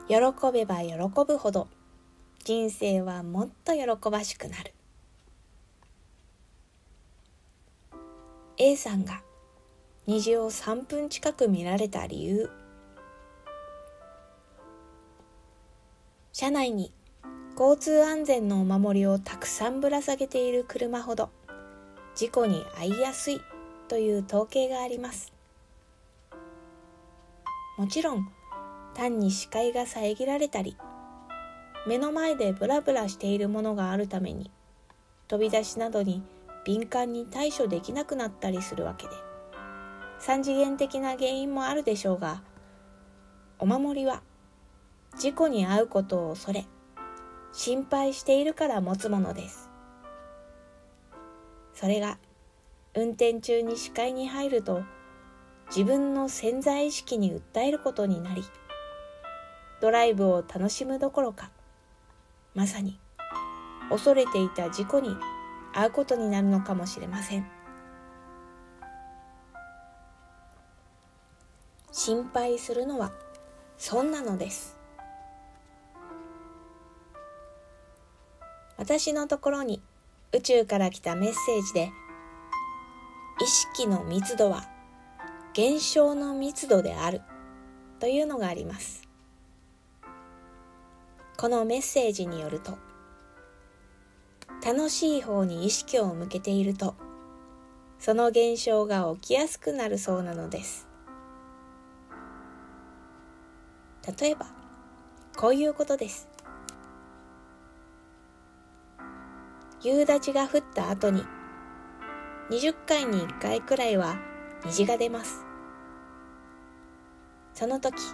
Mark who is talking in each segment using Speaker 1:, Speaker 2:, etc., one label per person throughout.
Speaker 1: 喜べば喜ぶほど人生はもっと喜ばしくなる。 A さんが虹を3分近く見られた理由。車内に交通安全のお守りをたくさんぶら下げている車ほど事故に遭いやすいという統計があります。もちろん単に視界が遮られたり、目の前でブラブラしているものがあるために飛び出しなどに敏感に対処できなくなったりするわけで、三次元的な原因もあるでしょうが、お守りは事故に遭うことを恐れ心配しているから持つものです。それが運転中に視界に入ると自分の潜在意識に訴えることになり、ドライブを楽しむどころか、まさに恐れていた事故に遭うことになるのかもしれません。心配するのは損なのです。私のところに宇宙から来たメッセージで、意識の密度は現象の密度であるというのがあります。このメッセージによると、楽しい方に意識を向けているとその現象が起きやすくなるそうなのです。例えばこういうことです。夕立が降った後に20回に1回くらいは虹が出ます。その時、わ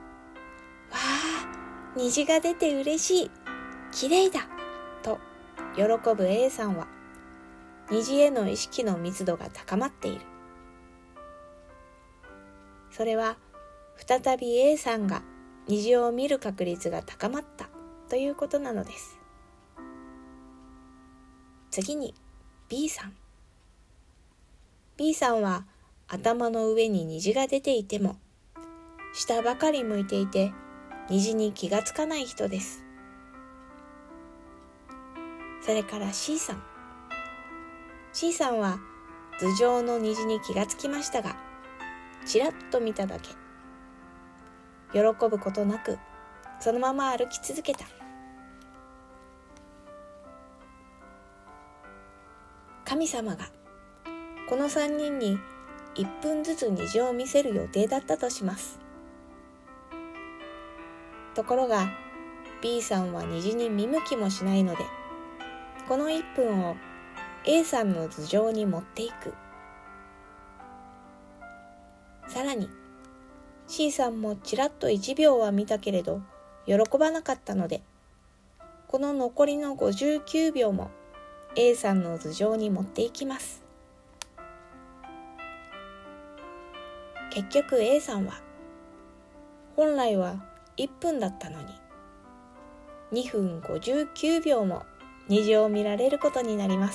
Speaker 1: あ、虹が出て嬉しい、きれいだと喜ぶ A さんは、虹への意識の密度が高まっている。それは再び A さんが虹を見る確率が高まったということなのです。次に B さん。B さんは頭の上に虹が出ていても下ばかり向いていて虹に気がつかない人です。それから C さん。C さんは頭上の虹に気がつきましたが、ちらっと見ただけ。喜ぶことなくそのまま歩き続けた。神様がこの3人に1分ずつ虹を見せる予定だったとします。ところが B さんは虹に見向きもしないので、この1分を A さんの頭上に持っていく。さらに C さんもちらっと1秒は見たけれど喜ばなかったので、この残りの59秒も A さんの頭上に持っていきます。結局 A さんは本来は1分だったのに2分59秒も虹を見られることになります。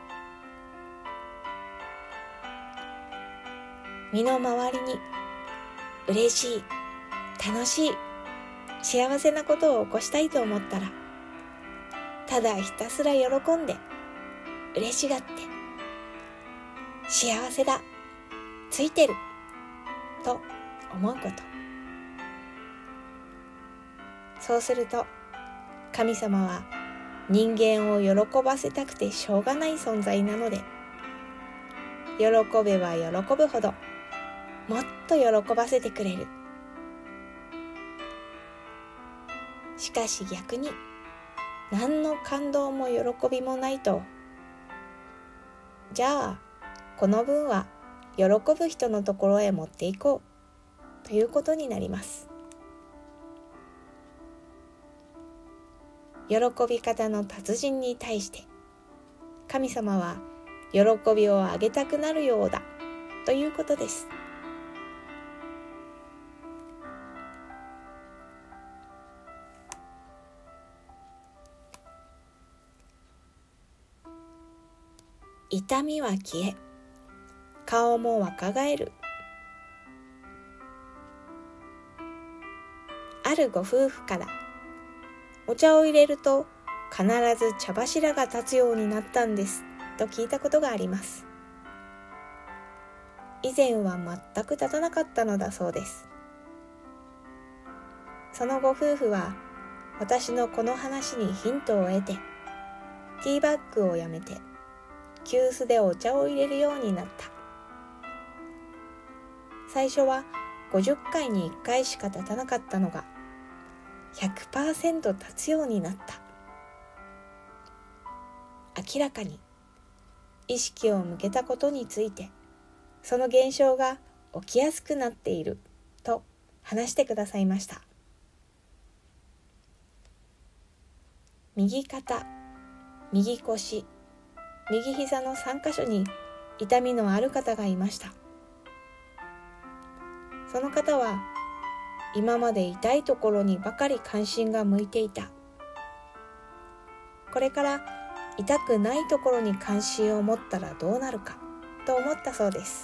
Speaker 1: 身の回りに嬉しい、楽しい、幸せなことを起こしたいと思ったら、ただひたすら喜んで嬉しがって、幸せだ、ついてると思うこと。そうすると神様は人間を喜ばせたくてしょうがない存在なので、喜べば喜ぶほどもっと喜ばせてくれる。しかし逆に何の感動も喜びもないと、じゃあこの分は喜ぶ人のところへ持っていこうということになります。喜び方の達人に対して神様は喜びをあげたくなるようだということです。痛みは消え、顔も若返る。 あるご夫婦からお茶を入れると必ず茶柱が立つようになったんですと聞いたことがあります。以前は全く立たなかったのだそうです。そのご夫婦は私のこの話にヒントを得て、ティーバッグをやめて急須でお茶を入れるようになった。最初は50回に1回しか立たなかったのが 100% 立つようになった。明らかに意識を向けたことについて、その現象が起きやすくなっていると話してくださいました。右肩、右腰、右膝の3カ所に痛みのある方がいました。その方は今まで痛いところにばかり関心が向いていた。これから痛くないところに関心を持ったらどうなるかと思ったそうです。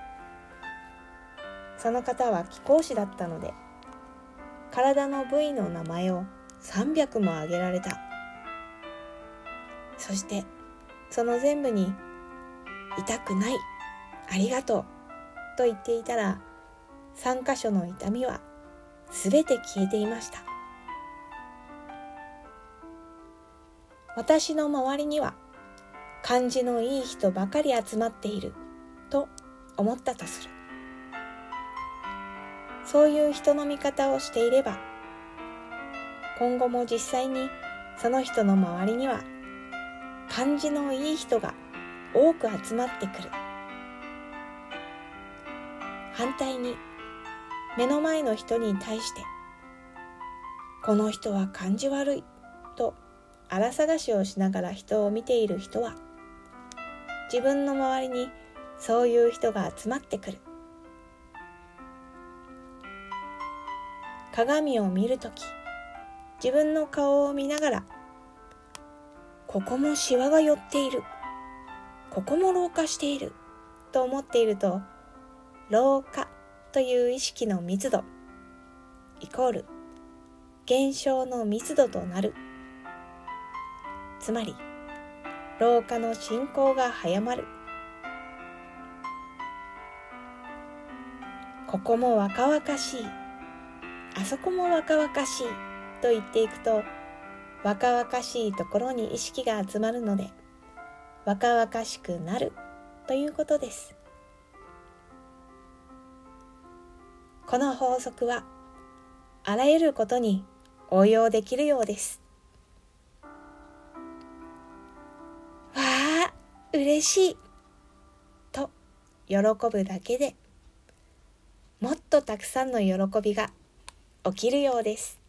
Speaker 1: その方は貴公子だったので、体の部位の名前を300も挙げられた。そしてその全部に痛くない、ありがとうと言っていたら、3カ所の痛みはすべて消えていました。私の周りには感じのいい人ばかり集まっていると思ったとする。そういう人の見方をしていれば、今後も実際にその人の周りには感じのいい人が多く集まってくる。反対に目の前の人に対して、この人は感じ悪いと荒探しをしながら人を見ている人は、自分の周りにそういう人が集まってくる。鏡を見るとき、自分の顔を見ながら、ここもシワが寄っている、ここも老化していると思っていると、老化という意識の密度イコール減少の密度となる。つまり老化の進行が早まる。ここも若々しい、あそこも若々しいと言っていくと、若々しいところに意識が集まるので、若々しくなるということです。この法則はあらゆることに応用できるようです。わあ、嬉しいと喜ぶだけで、もっとたくさんの喜びが起きるようです。